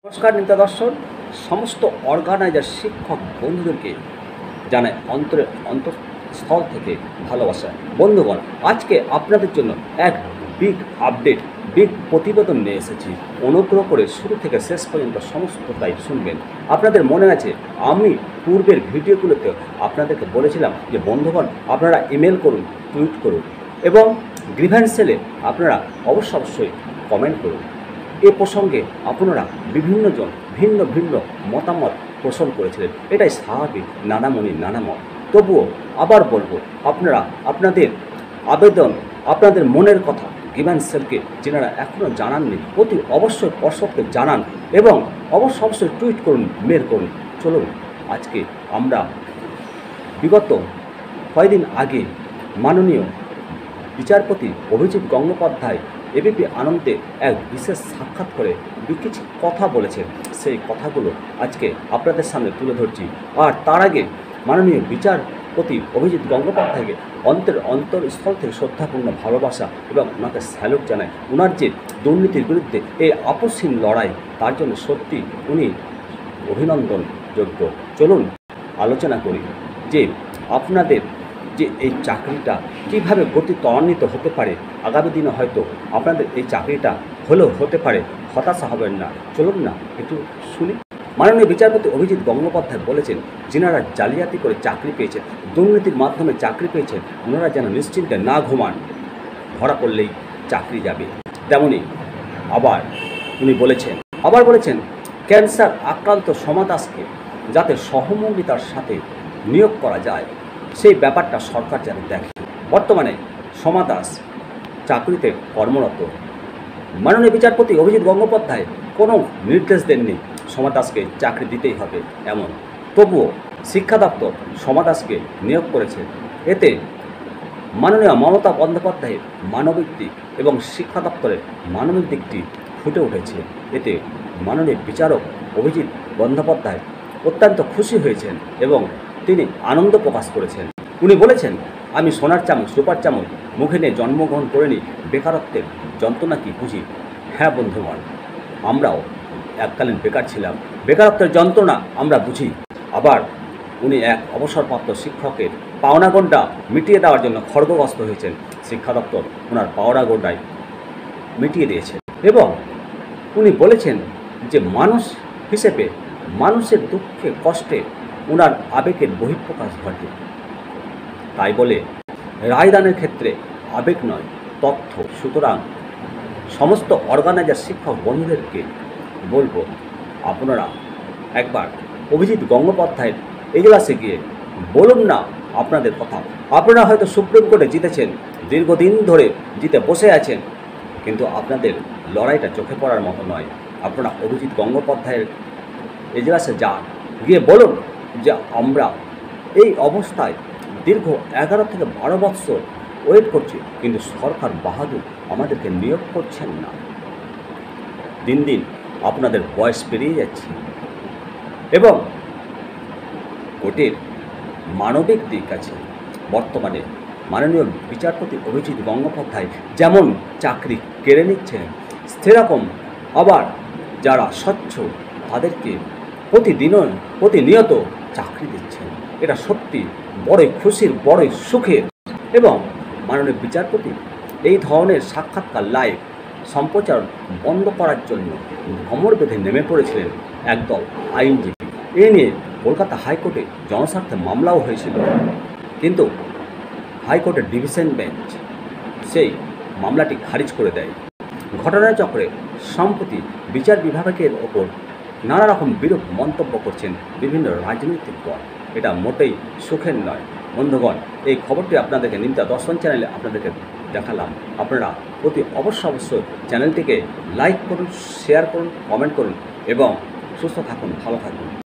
নমস্কার নিমতাদর্শন সমস্ত অর্গানাইজার শিক্ষক বন্ধুদেরকে জানাই অন্তঃস্থল থেকে ভালোবাসা। বন্ধুগণ, আজকে আপনাদের জন্য এক বিগ আপডেট, বিগ প্রতিবেদন নিয়ে এসেছি। অনুগ্রহ করে শুরু থেকে শেষ পর্যন্ত সমস্তটাই শুনবেন। আপনাদের মনে আছে আমি পূর্বের ভিডিওগুলোতে আপনাদেরকে বলেছিলাম যে বন্ধুগণ আপনারা ইমেল করুন, টুইট করুন এবং গ্রিভেন্স সেলে আপনারা অবশ্যই কমেন্ট করুন। এ প্রসঙ্গে আপনারা বিভিন্নজন ভিন্ন ভিন্ন মতামত পোষণ করেছিলেন, এটাই স্বাভাবিক, নানামণি নানামত। তবুও আবার বলবো, আপনারা আপনাদের আবেদন, আপনাদের মনের কথা গ্রিভেন্স সেলকে যেনারা এখনও জানাননি অতি অবশ্যই পর্ষদকে জানান এবং অবশ্যই টুইট করুন, মেল করুন। চলুন আজকে আমরা বিগত কয়েকদিন আগে মাননীয় বিচারপতি অভিজিৎ গঙ্গোপাধ্যায় এবিপি আনন্দে এক বিশেষ সাক্ষাৎ করে কিছু কথা বলেছেন, সেই কথাগুলো আজকে আপনাদের সামনে তুলে ধরছি। আর তার আগে মাননীয় বিচারপতি অভিজিৎ গঙ্গোপাধ্যায়কে অন্তরস্থল থেকে শ্রদ্ধাপূর্ণ ভালোবাসা এবং ওনাকে স্যালুট জানায়। ওনার যে দুর্নীতির বিরুদ্ধে এই আপসহীন লড়াই, তার জন্য সত্যি উনি অভিনন্দনযোগ্য। চলুন আলোচনা করি যে আপনাদের যে এই চাকরিটা কীভাবে গতি ত্বরান্বিত হতে পারে। আগামী দিনে হয়তো আপনাদের এই চাকরিটা হলেও হতে পারে, হতাশা হবেন না। চলুন না একটু শুনি। মাননীয় বিচারপতি অভিজিৎ গঙ্গোপাধ্যায় বলেছেন, যিনারা জালিয়াতি করে চাকরি পেয়েছেন, দুর্নীতির মাধ্যমে চাকরি পেয়েছেন, ওনারা যেন নিশ্চিন্তে না ঘুমান, ধরা পড়লেই চাকরি যাবে। তেমনি উনি বলেছেন ক্যান্সার আক্রান্ত সোমা দাসকে যাতে সহমর্মিতার সাথে নিয়োগ করা যায় সেই ব্যাপারটা সরকার যেন দেখে। বর্তমানে সোমা দাস চাকরিতে কর্মরত। মাননীয় বিচারপতি অভিজিৎ গঙ্গোপাধ্যায় কোনো নির্দেশ দেননি সোমা দাসকে চাকরি দিতেই হবে এমন। তবুও শিক্ষা দপ্তর সোমা দাসকে নিয়োগ করেছে। এতে মাননীয় মমতা বন্দ্যোপাধ্যায়ের মানবিক দিক এবং শিক্ষা দপ্তরের মানবিক দিকটি ফুটে উঠেছে। এতে মাননীয় বিচারক অভিজিৎ বন্দ্যোপাধ্যায় অত্যন্ত খুশি হয়েছেন এবং তিনি আনন্দ প্রকাশ করেছেন। উনি বলেছেন, আমি সোনার চামচ রূপার চামচ মুখে নিয়ে জন্মগ্রহণ করিনি, বেকারত্বের যন্ত্রণা কি বুঝি। হ্যাঁ বন্ধুগণ, আমরাও এককালীন বেকার ছিলাম, বেকারত্বের যন্ত্রণা আমরা বুঝি। আবার উনি এক অবসরপ্রাপ্ত শিক্ষকের পাওনাগণ্ডা মিটিয়ে দেওয়ার জন্য খড়গগ্রস্ত হয়েছেন। শিক্ষা দপ্তর ওনার পাওনাগণ্ডায় মিটিয়ে দিয়েছে এবং উনি বলেছেন যে মানুষ হিসেবে মানুষের দুঃখে কষ্টে ওনার আবেগের বহিঃপ্রকাশ ঘটে। তাই বলে রায়দানের ক্ষেত্রে আবেগ নয়, তথ্য। সুতরাং সমস্ত অর্গানাইজার শিক্ষক বন্ধুদেরকে বলবো, আপনারা একবার অভিজিৎ গঙ্গোপাধ্যায়ের এজলাসে গিয়ে বলুন না আপনাদের কথা। আপনারা হয়তো সুপ্রিম কোর্টে জিতেছেন, দীর্ঘদিন ধরে জিতে বসে আছেন, কিন্তু আপনাদের লড়াইটা চোখে পড়ার মতো নয়। আপনারা অভিজিৎ গঙ্গোপাধ্যায়ের এজলাসে যান, গিয়ে বলুন যে আমরা এই অবস্থায় দীর্ঘ 11 থেকে 12 বৎসর ওয়েট করছি, কিন্তু সরকার বাহাদুর আমাদেরকে নিয়োগ করছেন না। দিন দিন আপনাদের বয়স পেরিয়ে যাচ্ছে এবং কোর্টের মানবিক দিক আছে। বর্তমানে মাননীয় বিচারপতি অভিজিৎ গঙ্গোপাধ্যায় যেমন চাকরি কেড়ে নিচ্ছেন, সেরকম আবার যারা স্বচ্ছ তাদেরকে প্রতিনিয়ত চাকরি দিচ্ছেন। এটা সত্যি বড়ই খুশির, বড়ই সুখের। এবং মাননীয় বিচারপতি এই ধরনের সাক্ষাৎকার লাইভ সম্প্রচার বন্ধ করার জন্য ভ্রমর বেঁধে নেমে পড়েছিলেন একদল আইনজীবী। এ নিয়ে কলকাতা হাইকোর্টে জনস্বার্থে মামলাও হয়েছিল, কিন্তু হাইকোর্টের ডিভিশন বেঞ্চ সেই মামলাটি খারিজ করে দেয়। ঘটনাচক্রে সম্প্রতি বিচার বিভাগের ওপর নানা রকম বিরূপ মন্তব্য করছেন বিভিন্ন রাজনৈতিক দল। এটা মোটেই সুখের নয়। বন্ধুগণ, এই খবরটি আপনাদেরকে নিমতাদর্শন চ্যানেলে আপনাদেরকে দেখালাম। আপনারা অবশ্যই চ্যানেলটিকে লাইক করুন, শেয়ার করুন, কমেন্ট করুন এবং সুস্থ থাকুন, ভালো থাকুন।